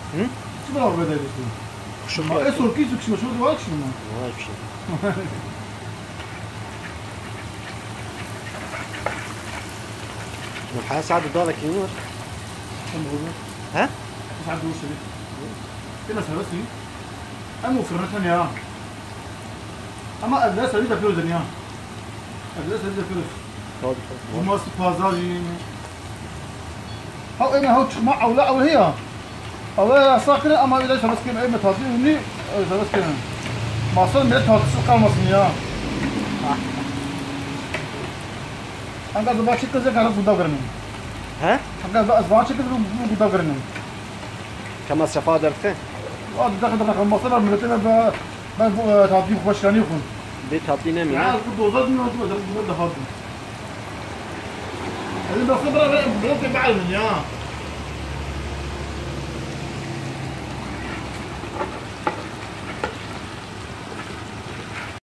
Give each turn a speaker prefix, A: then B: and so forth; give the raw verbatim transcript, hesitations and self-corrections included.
A: Hı?
B: Çıkma abi bedelisin.
A: Kuşum
B: Ma
A: yok.
B: esor ki su kişi şu var kişi mi?
A: Vay bir şey. الحياة ساعد ضالك ينور.
B: كم بقول
A: ها؟
B: مش عارف وش دي. كده سلاسي. أنا وفرنتها يا. أما أدرس أريد أفلوس يا. أدرس أريد أفلوس.
A: طيب.
B: وما سبازاري. هاو إنا هاو مع أو لا أو هي. أو هي ساكنة أما إذا شبس كنا إيه متعاطي مني شبس كنا. ما صار ميت هاو تسوق المصنع يا. أنت أصبح شكل زي كهرب بودا قرني.
A: ها؟
B: أنت أصبح شكل زي بودا قرني.
A: كم الصفا درته؟
B: وهذا دخل دخل المصنع من التنا ب ب تعطيه خوش كان يكون.
A: بيت هابطينا مين؟
B: لا كنت وصلت من هذا هذا هذا هذا. اللي بخبره بيت بعلم يا.